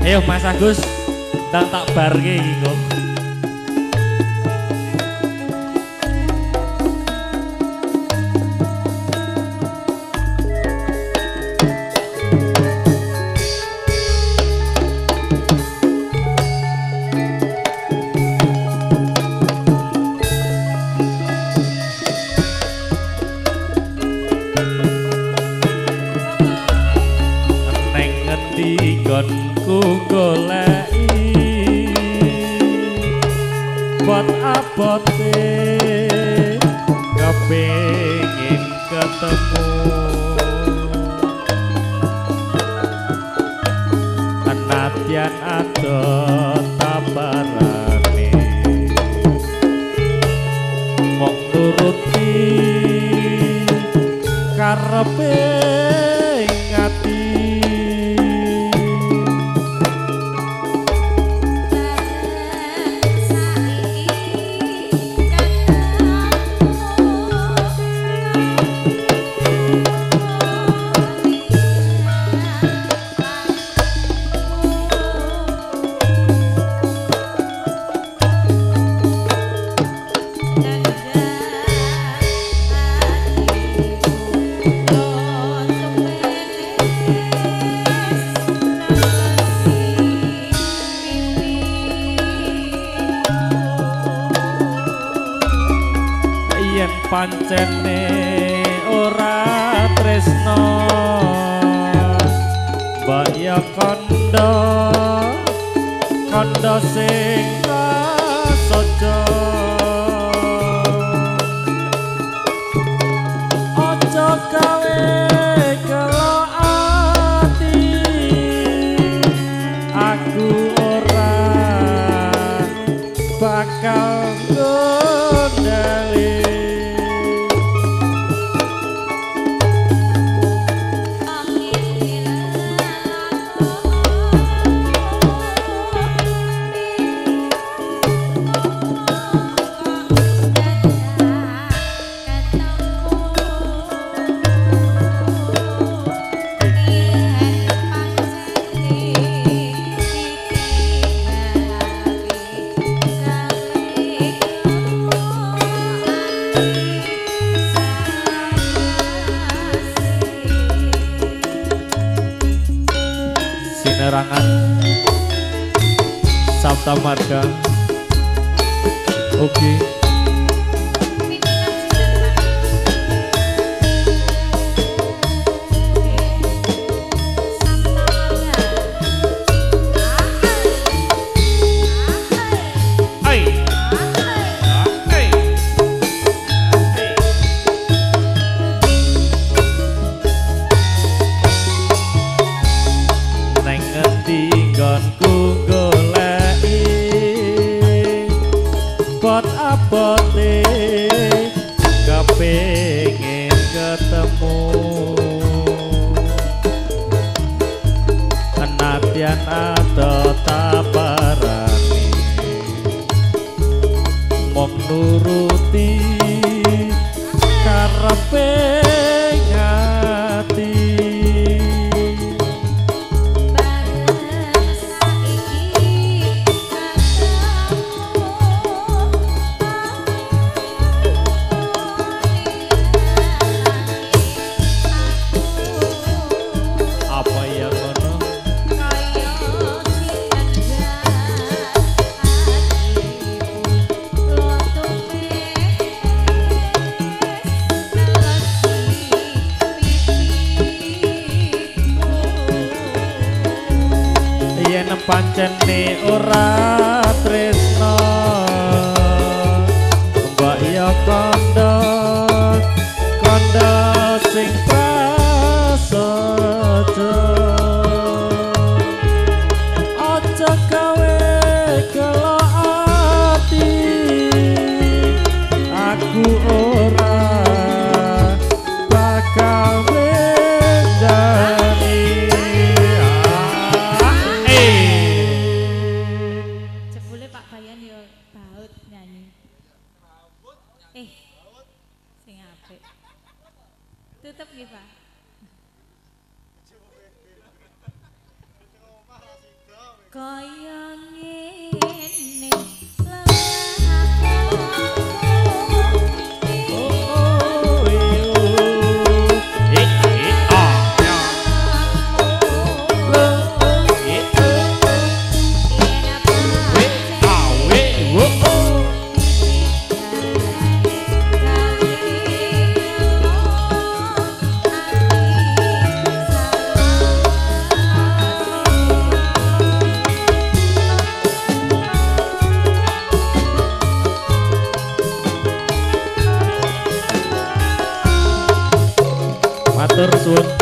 Ayo Mas Agus, ndang tak barke iki kok. Ku goleki buat abote kepengin ketemu anatian adot tabarane mok nuruti karepe ngati pancene ora tresno mbaya kandha kandha sing prasaja aja gawe kelo ati aku ora bakal gondali sinerangan Sabta Marga. Oke. Buat abote kepengin ketemu anatian ada tabarani mok nuruti karepe ngati pancene ora tresno mbak ya kandha kandha sing prasaja aja gawe kelo ati aku ora bakal sing apik. Tutup nggih, Pak. kaya ngene lelaku Matur suwun